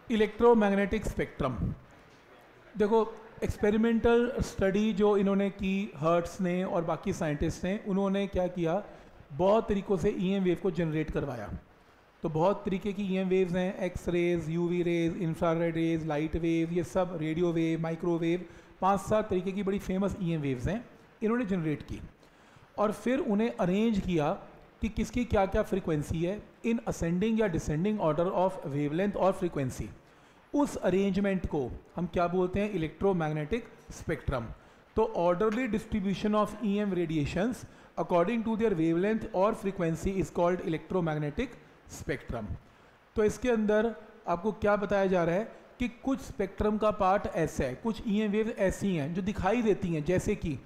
Electromagnetic spectrum. देखो, experimental study जो इन्होंने की हर्ट्स ने और बाकी साइंटिस्ट ने, उन्होंने क्या किया, बहुत तरीक़ों से ईएम वेव को जनरेट करवाया। तो बहुत तरीके की ईएम वेव्स हैं, X rays, UV rays, infrared rays, light wave, ये सब, रेडियो वेव, माइक्रोवेव, 5-7 तरीके की बड़ी फेमस ईएम वेव्स हैं, इन्होंने जनरेट की। और फिर उन्हें अरेंज किया कि किसकी क्या क्या फ्रीक्वेंसी है इन असेंडिंग या डिसेंडिंग ऑर्डर ऑफ वेवलेंथ और फ्रीक्वेंसी। उस अरेंजमेंट को हम क्या बोलते हैं, इलेक्ट्रोमैग्नेटिक स्पेक्ट्रम। तो orderly distribution of EM radiations according to their wavelength और frequency is called electromagnetic spectrum. तो इसके अंदर आपको क्या बताया जा रहा है कि कुछ स्पेक्ट्रम का पार्ट ऐसा है, कुछ ईएम वेव ऐसी हैं जो दिखाई देती हैं, जैसे कि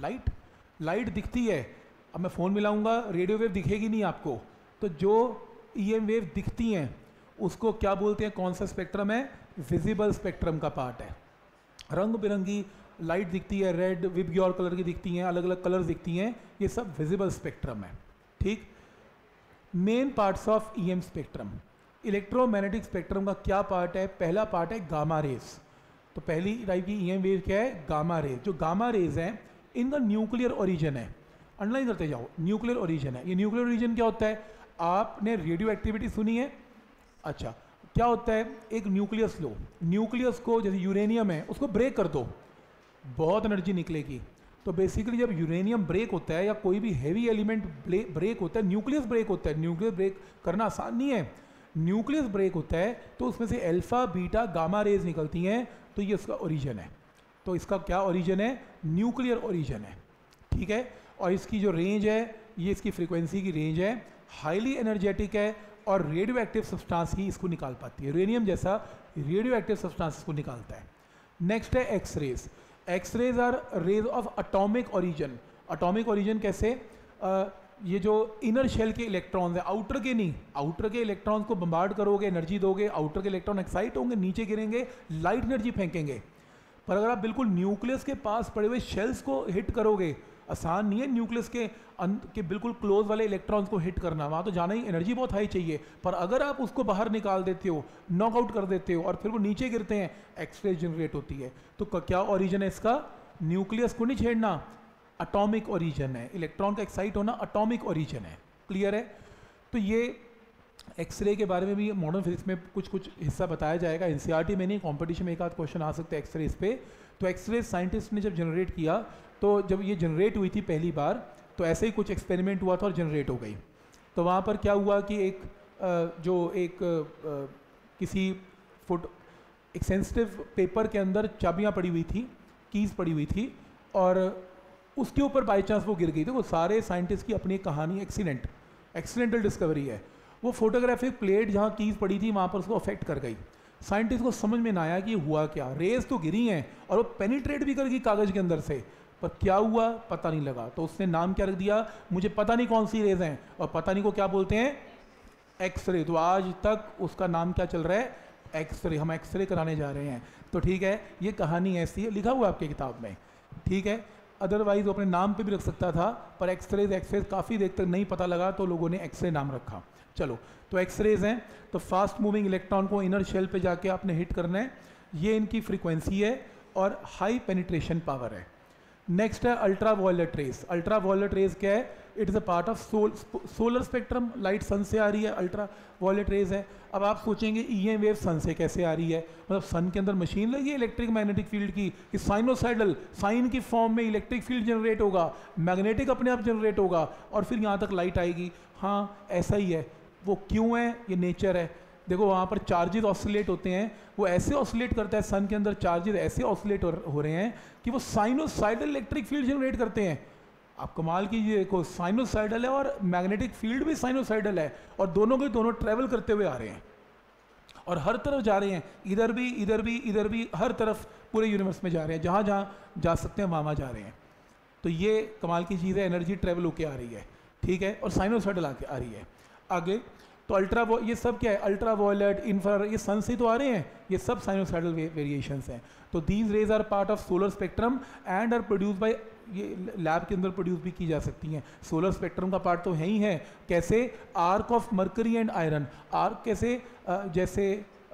लाइट दिखती है। अब मैं फ़ोन मिलाऊंगा, रेडियो वेव दिखेगी नहीं आपको। तो जो ईएम वेव दिखती हैं उसको क्या बोलते हैं, कौन सा स्पेक्ट्रम है, विजिबल स्पेक्ट्रम का पार्ट है। रंग बिरंगी लाइट दिखती है, रेड, विबग्योर कलर की दिखती हैं, अलग अलग कलर्स दिखती हैं, ये सब विजिबल स्पेक्ट्रम है। ठीक। Main parts of EM spectrum, electromagnetic spectrum का क्या पार्ट है, पहला पार्ट है गामा रेज। तो पहली टाइप की ईएम वेव क्या है, गामा रेज। जो गामा रेज हैं इनका न्यूक्लियर ओरिजिन है, अंडरलाइन करते जाओ, न्यूक्लियर ओरिजिन है। ये न्यूक्लियर ओरिजिन क्या होता है, आपने रेडियो एक्टिविटी सुनी है? अच्छा, क्या होता है, एक न्यूक्लियस लो, न्यूक्लियस को जैसे यूरेनियम है उसको ब्रेक कर दो, बहुत एनर्जी निकलेगी। तो बेसिकली जब यूरेनियम ब्रेक होता है या कोई भी हैवी एलिमेंट ब्रेक होता है, न्यूक्लियस ब्रेक होता है, न्यूक्लियस ब्रेक करना आसान नहीं है, न्यूक्लियस ब्रेक होता है तो उसमें से अल्फा बीटा गामा रेज निकलती हैं, तो ये उसका ओरिजिन है। तो इसका क्या ओरिजिन है, न्यूक्लियर ओरिजिन है। ठीक है। और इसकी जो रेंज है, ये इसकी फ्रीक्वेंसी की रेंज है, हाईली एनर्जेटिक है और रेडियो एक्टिव सब्सटेंस ही इसको निकाल पाती है, यूरेनियम जैसा रेडियो एक्टिव सब्सटेंस इसको निकालता है। नेक्स्ट है X rays. X rays are rays of atomic origin. Atomic origin कैसे, ये जो इनर शेल के इलेक्ट्रॉन्स हैं, आउटर के नहीं, आउटर के इलेक्ट्रॉन्स को बम्बार्ड करोगे, एनर्जी दोगे, आउटर के इलेक्ट्रॉन एक्साइट होंगे, नीचे गिरेंगे, लाइट एनर्जी फेंकेंगे। पर अगर आप बिल्कुल न्यूक्लियस के पास पड़े हुए शेल्स को हिट करोगे, आसान नहीं है न्यूक्लियस के बिल्कुल क्लोज वाले इलेक्ट्रॉन्स को हिट करना, वहाँ तो जाना ही एनर्जी बहुत हाई चाहिए। पर अगर आप उसको बाहर निकाल देते हो, नॉकआउट कर देते हो और फिर वो नीचे गिरते हैं, एक्सरे जनरेट होती है। तो क्या ओरिजिन है इसका, न्यूक्लियस को नहीं छेड़ना, एटॉमिक ओरिजिन है, इलेक्ट्रॉन का एक्साइट होना एटॉमिक ओरिजिन है। क्लियर है। तो ये एक्सरे के बारे में भी मॉडर्न फिजिक्स में कुछ हिस्सा बताया जाएगा, एनसीईआरटी में नहीं, कंपटीशन में एक आध क्वेश्चन आ सकते हैं एक्सरे पे। तो एक्सरे साइंटिस्ट ने जब जनरेट किया, तो जब ये जनरेट हुई थी पहली बार, तो ऐसे ही कुछ एक्सपेरिमेंट हुआ था और जनरेट हो गई। तो वहाँ पर क्या हुआ कि एक सेंसिटिव पेपर के अंदर चाबियाँ पड़ी हुई थी, कीज़ पड़ी हुई थी, और उसके ऊपर बाई चांस वो गिर गई। तो वो सारे साइंटिस्ट की अपनी कहानी, एक्सीडेंटल डिस्कवरी है। वो फोटोग्राफिक प्लेट जहाँ कीज़ पड़ी थी वहाँ पर उसको अफेक्ट कर गई। साइंटिस्ट को समझ में ना आया कि हुआ क्या, रेज तो गिरी हैं और वो पेनिट्रेट भी कर गई कागज़ के अंदर से, पर क्या हुआ पता नहीं लगा। तो उसने नाम क्या रख दिया, मुझे पता नहीं कौन सी रेज हैं, और पता नहीं को क्या बोलते हैं, एक्सरे। तो आज तक उसका नाम क्या चल रहा है, एक्सरे। हम एक्सरे कराने जा रहे हैं। तो ठीक है, ये कहानी ऐसी है, लिखा हुआ आपकी किताब में। ठीक है। अदरवाइज वो अपने नाम पे भी रख सकता था, पर एक्सरे काफ़ी देर तक नहीं पता लगा, तो लोगों ने एक्सरे नाम रखा। चलो, तो एक्सरेज हैं, तो फास्ट मूविंग इलेक्ट्रॉन को इनर शेल पे जाके आपने हिट करना है, ये इनकी फ्रीक्वेंसी है और हाई पेनिट्रेशन पावर है। नेक्स्ट है ultra violet rays. Ultra violet rays क्या है, it is a part of solar spectrum, light sun से आ रही है, अल्ट्रा वायलेट रेज है। अब आप सोचेंगे ईएम वेव सन से कैसे आ रही है, मतलब सन के अंदर मशीन लगी है इलेक्ट्रिक मैग्नेटिक फील्ड की, कि साइनोसाइडल, साइन की फॉर्म में इलेक्ट्रिक फील्ड जनरेट होगा, मैग्नेटिक अपने आप जनरेट होगा और फिर यहाँ तक लाइट आएगी। हाँ, ऐसा ही है। वो क्यों है, ये नेचर है। देखो, वहाँ पर चार्जेस ऑसिलेट होते हैं, वो ऐसे ऑसिलेट करता है, सन के अंदर चार्जेस ऐसे ऑसिलेट हो रहे हैं कि वो साइनोसाइडल इलेक्ट्रिक फील्ड जनरेट करते हैं। आप कमाल कीजिए, देखो साइनोसाइडल है और मैग्नेटिक फील्ड भी साइनोसाइडल है, और दोनों के दोनों ट्रैवल करते हुए आ रहे हैं और हर तरफ जा रहे हैं, इधर भी इधर भी इधर भी, हर तरफ पूरे यूनिवर्स में जा रहे हैं, जहाँ जहाँ जा सकते हैं वहाँ जा रहे हैं। तो ये कमाल की चीज़ है, एनर्जी ट्रैवल होके आ रही है। ठीक है। और साइनोसाइडल आके आ रही है आगे। तो ये सब क्या है, अल्ट्रा वायलेट, इंफ्रारेड, ये सन से तो आ रहे हैं, ये सब साइनोसाइडल वेरिएशंस हैं। तो these rays are part of solar spectrum and are produce by, ये लैब के अंदर प्रोड्यूस भी की जा सकती हैं। सोलर स्पेक्ट्रम का पार्ट तो है ही है। कैसे, arc of mercury and iron. Arc कैसे, जैसे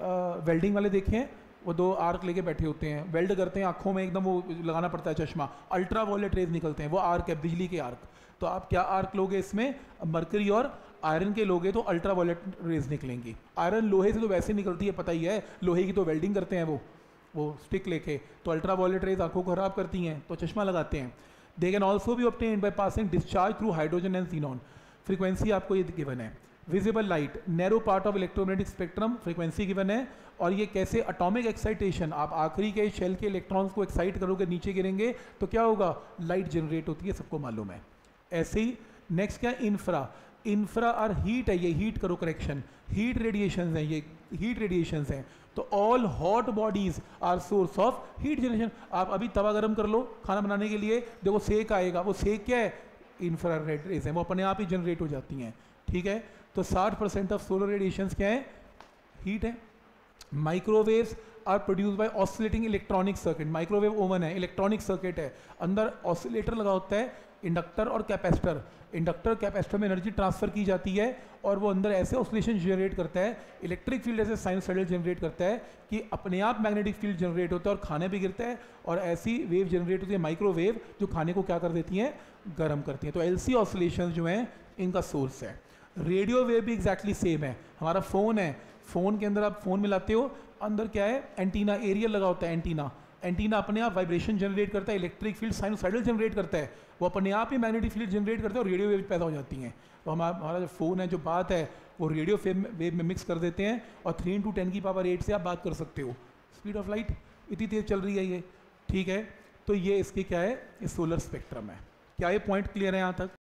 वेल्डिंग वाले देखे हैं, वो 2 आर्क लेके बैठे होते हैं, वेल्ड करते हैं, आंखों में एकदम वो लगाना पड़ता है चश्मा, अल्ट्रा वॉयलेट रेज निकलते हैं, वो आर्क है, बिजली के आर्क। तो आप क्या आर्क लोगे इसमें, मरकरी और आयरन के लोगे तो अल्ट्रा वॉयलेट रेज निकलेंगी। आयरन लोहे से तो वैसे निकलती है, पता ही है, लोहे की तो वेल्डिंग करते हैं वो स्टिक लेके, तो अल्ट्रा वॉयलेट रेज आंखों को खराब करती हैं, तो चश्मा लगाते हैं। दे कैन ऑल्सो भी obtained by passing discharge through hydrogen and xenon. Frequency आपको ये गिवन है। Visible light, narrow part of electromagnetic spectrum, frequency given है। और ये कैसे, अटोमिक एक्साइटेशन, आप आखिरी के शेल के इलेक्ट्रॉन्स को एक्साइट करोगे, नीचे गिरेंगे तो क्या होगा, लाइट जनरेट होती है, सबको मालूम है। ऐसे ही नेक्स्ट क्या, इंफ्रा। इंफ्रा और हीट है, ये हीट करो करेक्शन, हीट रेडिएशंस हैं, ये हीट रेडिएशंस हैं। तो all hot bodies are source of heat generation. आप अभी तवा गर्म कर लो खाना बनाने के लिए, देखो सेक आएगा, वो सेक क्या है, इंफ्रारेड रेज है, वो अपने आप ही जनरेट हो जाती हैं, ठीक है। तो 60% ऑफ सोलर रेडिएशंस क्या है, हीट है। Microwaves are produce by oscillating electronic circuit. Microwave oven है, इलेक्ट्रॉनिक सर्किट है, अंदर ऑसिलेटर लगा होता है, इंडक्टर और कैपेसिटर। इंडक्टर कैपेसिटर में एनर्जी ट्रांसफर की जाती है और वो अंदर ऐसे ऑसिलेशन जनरेट करता है, इलेक्ट्रिक फील्ड ऐसे साइनसॉइडल जनरेट करता है कि अपने आप मैग्नेटिक फील्ड जनरेट होता है और खाने भी गिरता है, और ऐसी वेव जनरेट होती है माइक्रोवेव, जो खाने को क्या कर देती हैं, गर्म करती हैं। तो एलसी ऑसिलेशन जो हैं इनका सोर्स है। रेडियो वेव भी एग्जैक्टली सेम है। हमारा फ़ोन है, फ़ोन के अंदर आप फ़ोन मिलाते हो, अंदर क्या है, एंटीना, एरियल लगा होता है, एंटीना अपने आप वाइब्रेशन जनरेट करता है, इलेक्ट्रिक फील्ड साइनोसाइडल जनरेट करता है, वो अपने आप ही मैग्नेटिक फील्ड जनरेट करता है और रेडियो वेव पैदा हो जाती हैं। तो हमारा जो फ़ोन है, जो बात है, वो रेडियो वेव में मिक्स कर देते हैं और 3 × 10⁸ से आप बात कर सकते हो। स्पीड ऑफ लाइट इतनी तेज़ चल रही है ये, ठीक है। तो ये इसकी क्या है, ये सोलर स्पेक्ट्रम है। क्या ये पॉइंट क्लियर है यहाँ तक?